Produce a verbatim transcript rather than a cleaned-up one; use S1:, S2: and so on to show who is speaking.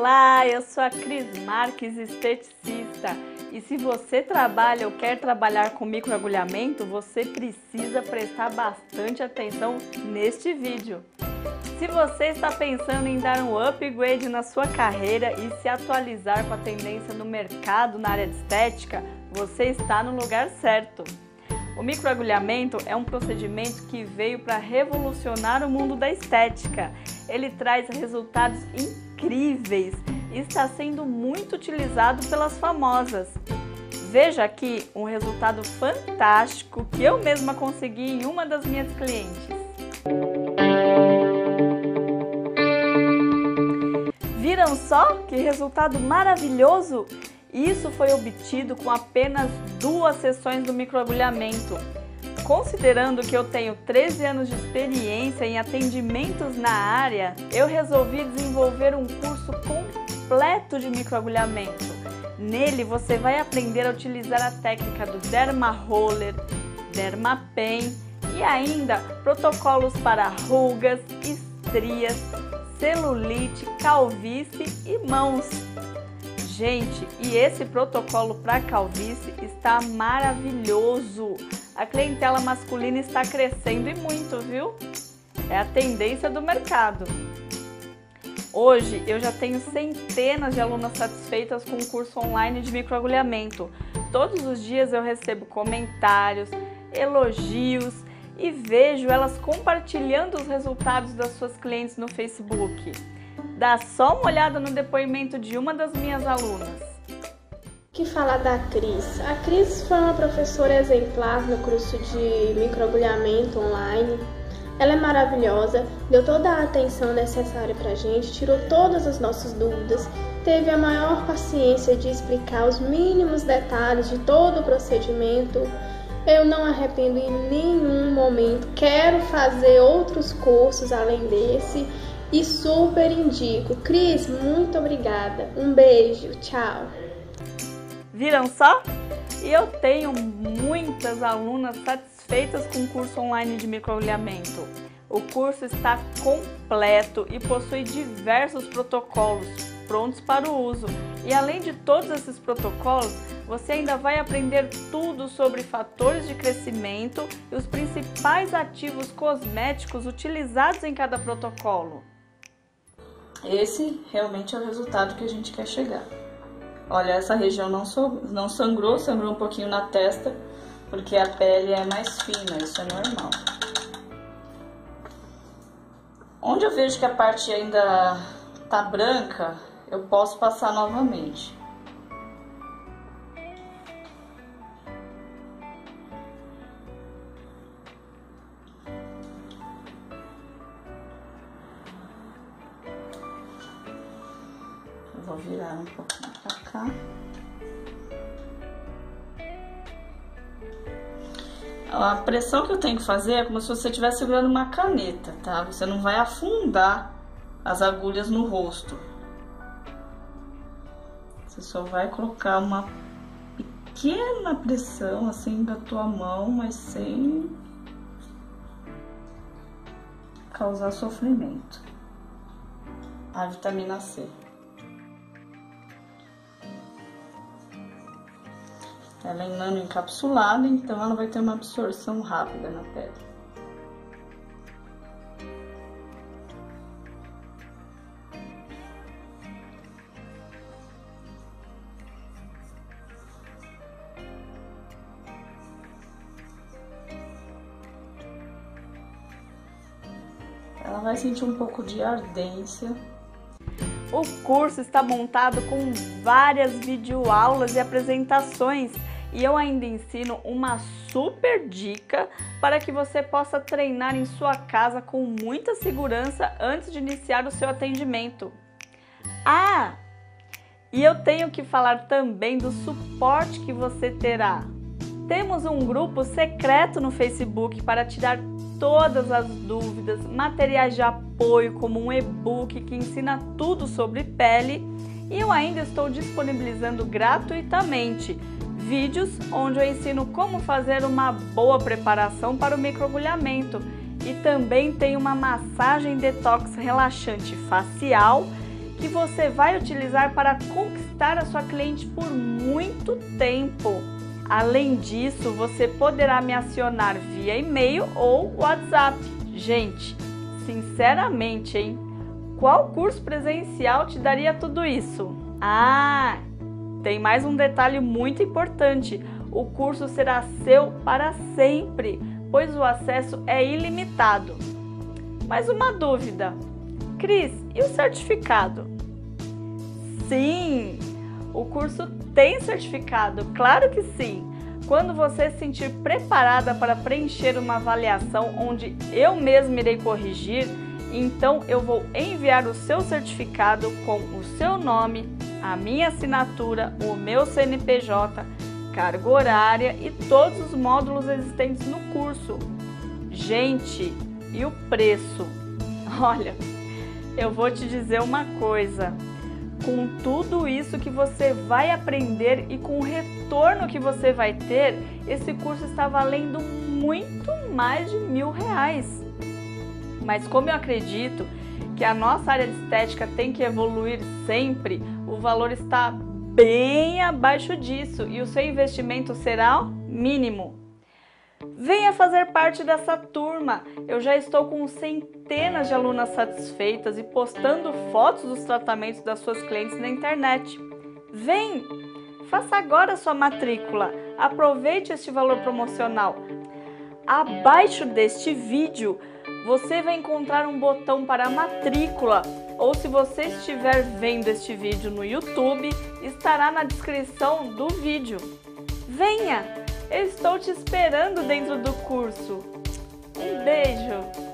S1: Olá, eu sou a Cris Marques, esteticista. E se você trabalha ou quer trabalhar com microagulhamento, você precisa prestar bastante atenção neste vídeo. Se você está pensando em dar um upgrade na sua carreira e se atualizar com a tendência no mercado na área de estética, você está no lugar certo. O microagulhamento é um procedimento que veio para revolucionar o mundo da estética. Ele traz resultados incríveis e está sendo muito utilizado pelas famosas. Veja aqui um resultado fantástico que eu mesma consegui em uma das minhas clientes. Viram só que resultado maravilhoso? Isso foi obtido com apenas duas sessões do microagulhamento. Considerando que eu tenho treze anos de experiência em atendimentos na área, eu resolvi desenvolver um curso completo de microagulhamento. Nele você vai aprender a utilizar a técnica do Derma Roller, Derma Pen e ainda protocolos para rugas, estrias, celulite, calvície e mãos. Gente, e esse protocolo para calvície está maravilhoso. A clientela masculina está crescendo e muito, viu? É a tendência do mercado. Hoje eu já tenho centenas de alunas satisfeitas com o curso online de microagulhamento. Todos os dias eu recebo comentários, elogios e vejo elas compartilhando os resultados das suas clientes no Facebook. Dá só uma olhada no depoimento de uma das minhas alunas.
S2: Que falar da Cris? A Cris foi uma professora exemplar no curso de microagulhamento online. Ela é maravilhosa, deu toda a atenção necessária pra gente, tirou todas as nossas dúvidas, teve a maior paciência de explicar os mínimos detalhes de todo o procedimento. Eu não arrependo em nenhum momento, quero fazer outros cursos além desse. E super indico. Cris, muito obrigada. Um beijo, tchau.
S1: Viram só? E eu tenho muitas alunas satisfeitas com o curso online de microagulhamento. O curso está completo e possui diversos protocolos prontos para o uso. E além de todos esses protocolos, você ainda vai aprender tudo sobre fatores de crescimento e os principais ativos cosméticos utilizados em cada protocolo.
S3: Esse realmente é o resultado que a gente quer chegar. Olha, essa região não, so, não sangrou, sangrou um pouquinho na testa, porque a pele é mais fina, isso é normal. Onde eu vejo que a parte ainda tá branca, eu posso passar novamente. Vou virar um pouquinho pra cá. A pressão que eu tenho que fazer é como se você estivesse segurando uma caneta, tá? Você não vai afundar as agulhas no rosto. Você só vai colocar uma pequena pressão assim da tua mão, mas sem causar sofrimento. A vitamina C. Ela é nano encapsulada, então ela vai ter uma absorção rápida na pele. Ela vai sentir um pouco de ardência.
S1: O curso está montado com várias videoaulas e apresentações. E eu ainda ensino uma super dica para que você possa treinar em sua casa com muita segurança antes de iniciar o seu atendimento. Ah, e eu tenho que falar também do suporte que você terá. Temos um grupo secreto no Facebook para tirar todas as dúvidas, materiais de apoio como um e-book que ensina tudo sobre pele e eu ainda estou disponibilizando gratuitamente vídeos onde eu ensino como fazer uma boa preparação para o microagulhamento e também tem uma massagem detox relaxante facial que você vai utilizar para conquistar a sua cliente por muito tempo. Além disso, você poderá me acionar via e-mail ou WhatsApp. Gente, sinceramente, hein? Qual curso presencial te daria tudo isso? Ah, tem mais um detalhe muito importante. O curso será seu para sempre, pois o acesso é ilimitado. Mas uma dúvida, Cris, e o certificado? Sim, o curso tem certificado, claro que sim. Quando você se sentir preparada para preencher uma avaliação onde eu mesma irei corrigir, então eu vou enviar o seu certificado com o seu nome, a minha assinatura, o meu C N P J, carga horária e todos os módulos existentes no curso. Gente, e o preço? Olha, eu vou te dizer uma coisa. Com tudo isso que você vai aprender e com o retorno que você vai ter, esse curso está valendo muito mais de mil reais. Mas como eu acredito que a nossa área de estética tem que evoluir sempre, o valor está bem abaixo disso e o seu investimento será mínimo. Venha fazer parte dessa turma. Eu já estou com centenas de alunas satisfeitas e postando fotos dos tratamentos das suas clientes na internet. Vem! Faça agora a sua matrícula. Aproveite este valor promocional. Abaixo deste vídeo, você vai encontrar um botão para matrícula, ou se você estiver vendo este vídeo no YouTube, estará na descrição do vídeo. Venha! Eu estou te esperando dentro do curso. Um beijo!